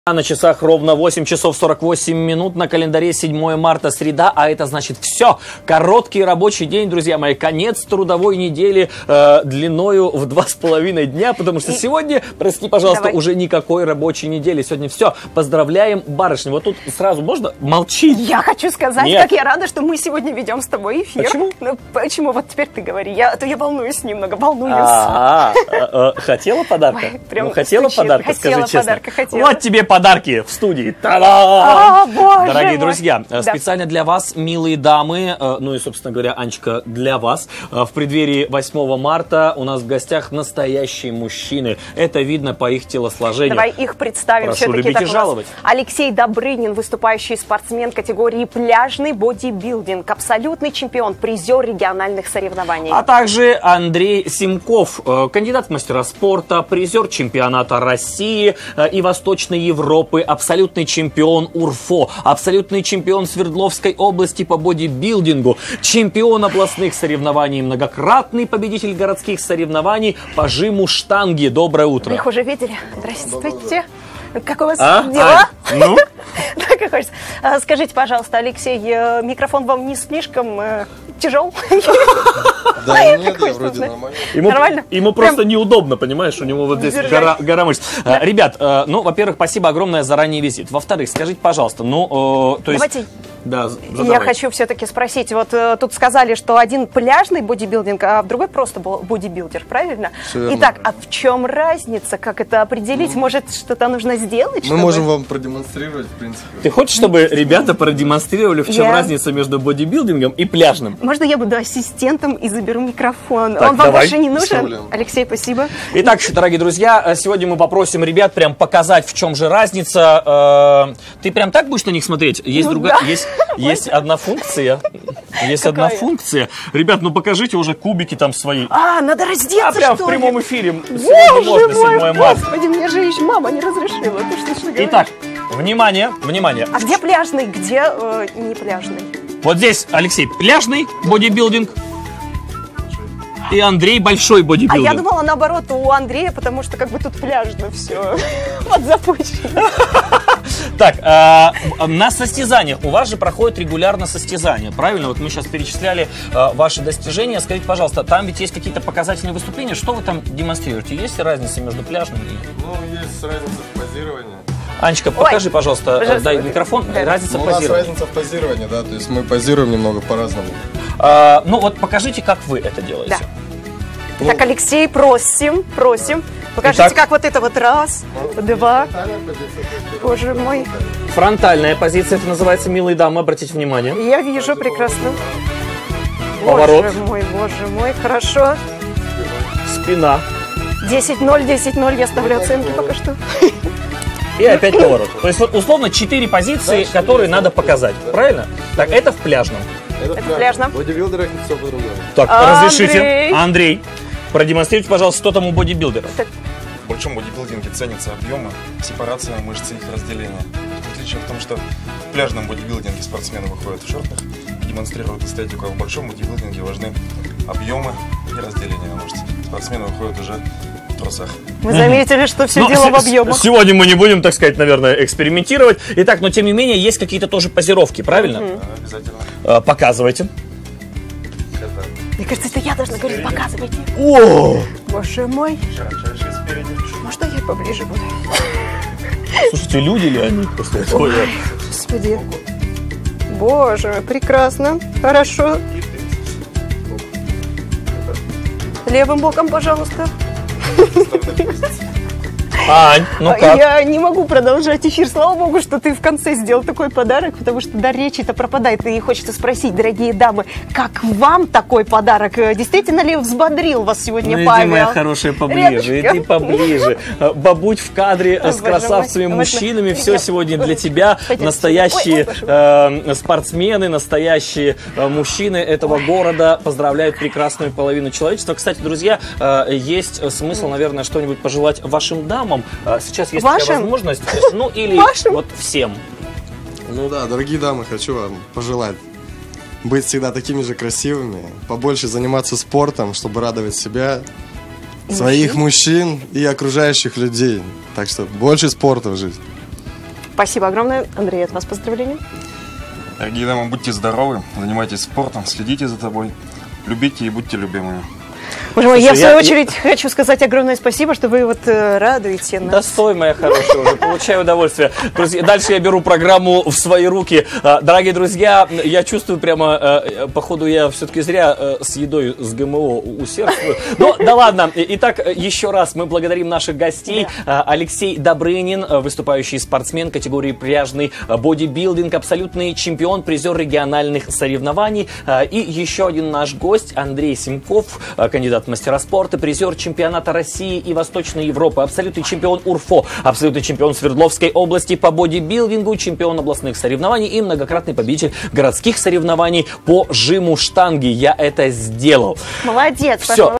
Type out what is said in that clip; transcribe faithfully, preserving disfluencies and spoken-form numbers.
На часах ровно восемь часов сорок восемь минут, на календаре седьмое марта, среда, а это значит все. Короткий рабочий день, друзья мои, конец трудовой недели э, длиною в два с половиной дня, потому что И... сегодня, прости, пожалуйста, Давай. уже никакой рабочей недели. Сегодня все. Поздравляем барышни. Вот тут сразу можно молчить? Я хочу сказать, Нет. как я рада, что мы сегодня ведем с тобой эфир. Почему? Ну, почему? Вот теперь ты говори. Я, а то я волнуюсь немного, волнуюсь. А, хотела подарка? Ну, хотела подарка, скажи честно. Вот тебе подарки в студии. Та-дам! Дорогие друзья, специально для вас, милые дамы, ну и, собственно говоря, Анечка, для вас, в преддверии восьмого марта у нас в гостях настоящие мужчины. Это видно по их телосложению. Давай их представим. Прошу любить и жаловать. Алексей Добрынин, выступающий спортсмен категории пляжный бодибилдинг, абсолютный чемпион, призер региональных соревнований. А также Андрей Симков, кандидат в мастера спорта, призер чемпионата России и Восточной Европы, абсолютный чемпион УРФО, абсолютный чемпион Свердловской области по бодибилдингу, чемпион областных соревнований, многократный победитель городских соревнований по жиму штанги. Доброе утро. Вы их уже видели? Здравствуйте. Как у вас а? дела? А? Ну? Так и хочется. Скажите, пожалуйста, Алексей, микрофон вам не слишком э, тяжел? Да нет, я вроде нормально. Ему, Нормально? ему просто Прям... неудобно, понимаешь, у него вот здесь гора, гора мышц. Да. Ребят, э, ну, во-первых, спасибо огромное за ранний визит. Во-вторых, скажите, пожалуйста, ну, э, то есть... Давайте. Да, я хочу все-таки спросить, вот э, тут сказали, что один пляжный бодибилдинг, а в другой просто бодибилдер, правильно? Итак, а в чем разница, как это определить? Mm. Может, что-то нужно сделать? Мы чтобы... можем вам продемонстрировать, в принципе. Ты хочешь, чтобы ребята продемонстрировали, в чем я... разница между бодибилдингом и пляжным? Можно я буду ассистентом и заберу микрофон? Так, Он вам давай. больше не нужен? Представляем. Алексей, спасибо. Итак, дорогие друзья, сегодня мы попросим ребят прям показать, в чем же разница. Ты прям так будешь на них смотреть? Есть, ну, другая, да. есть, есть одна функция. Есть Какая? одна функция. Ребят, ну покажите уже кубики там свои. А, надо раздеться, А прям что в прямом ли? эфире. Боже можно, мой, господи, мне же еще мама не разрешила. Ты что, что говоришь? Итак, внимание, внимание. А где пляжный, где э, не пляжный? Вот здесь, Алексей, пляжный бодибилдинг. И Андрей большой бодибилдинг. А я думала наоборот у Андрея, потому что как бы тут пляжно все подзапущено. Так, э, на состязаниях у вас же проходит регулярно состязания, правильно? Вот мы сейчас перечисляли э, ваши достижения. Скажите, пожалуйста, там ведь есть какие-то показательные выступления. Что вы там демонстрируете? Есть разница между пляжным и... Ну, есть разница в позировании. Анечка, покажи, Ой, пожалуйста, пожалуйста, дай микрофон. да. Разница Ну, в у нас позировании. разница в позировании, да, то есть мы позируем немного по-разному. А, ну вот покажите, как вы это делаете. Да. Так, Алексей, просим, просим. Покажите, Итак. как вот это вот раз, два. Боже мой. Фронтальная позиция, это называется, милые дамы, обратите внимание. Я вижу прекрасно. Поворот. Боже мой, боже мой, хорошо. Спина. десять ноль, десять ноль, я ставлю оценки пока что. И опять поворот. То есть вот условно четыре позиции, которые надо показать. Правильно? Так, это в пляжном. Это в пляжном. В бодибилдерах все по-другому. Так, Андрей. разрешите. Андрей, продемонстрируйте, пожалуйста, что там у бодибилдера. В большом бодибилдинге ценятся объемы, сепарация мышц и их разделение. Отличие в том, что в пляжном бодибилдинге спортсмены выходят в шортах, демонстрируют эстетику, а в большом бодибилдинге важны объемы и разделение мышц. Спортсмены выходят уже в трусах. Вы заметили, что все Ну, дело с- в объемах. Сегодня мы не будем, так сказать, наверное, экспериментировать. Итак, но тем не менее, есть какие-то тоже позировки, правильно? Да, обязательно. Э, Показывайте. Это Мне кажется, это я должна говорить, показывайте. О! Боже мой. широчайшие спереди. Можно я поближе буду? Слушайте, люди ли они после этого? Господи. Боже, прекрасно. Хорошо. Левым боком, пожалуйста. Ань, ну как? Я не могу продолжать эфир. Слава богу, что ты в конце сделал такой подарок, потому что дар речи-то пропадает. И хочется спросить, дорогие дамы, как вам такой подарок? Действительно ли взбодрил вас сегодня Ну, Павел? иди, моя хорошая, поближе, Рядышком. иди поближе. Бабуть в кадре Ой, с боже красавцами мой. мужчинами. Можно? Все Я- сегодня для тебя. Пойдем. Настоящие Ой, ой, э, спортсмены, настоящие э, мужчины этого города поздравляют прекрасную половину человечества. Кстати, друзья, э, есть смысл, наверное, что-нибудь пожелать вашим дамам. Э, Сейчас есть такая Вашим? возможность. Ну, или Вашим? вот всем. Ну да, дорогие дамы, хочу вам пожелать быть всегда такими же красивыми, побольше заниматься спортом, чтобы радовать себя, своих мужчин и окружающих людей. Так что больше спорта в жизни. Спасибо огромное. Андрей, от вас поздравления. Дорогие дамы, будьте здоровы, занимайтесь спортом, следите за собой, любите и будьте любимыми. Боже мой, я в свою очередь хочу сказать огромное спасибо, что вы вот э, радуете нас. Да стой, моя хорошая, уже получаю удовольствие. Друзья, дальше я беру программу в свои руки. Дорогие друзья, я чувствую прямо, походу я все-таки зря с едой с ГМО усердствую. Но да ладно. Итак, еще раз мы благодарим наших гостей. Алексей Добрынин, выступающий спортсмен категории пляжный бодибилдинг, абсолютный чемпион, призер региональных соревнований. И еще один наш гость Андрей Симков, кандидат в мастера спорта, призер чемпионата России и Восточной Европы, абсолютный чемпион УРФО, абсолютный чемпион Свердловской области по бодибилдингу, чемпион областных соревнований и многократный победитель городских соревнований по жиму штанги. Я это сделал. Молодец. Все.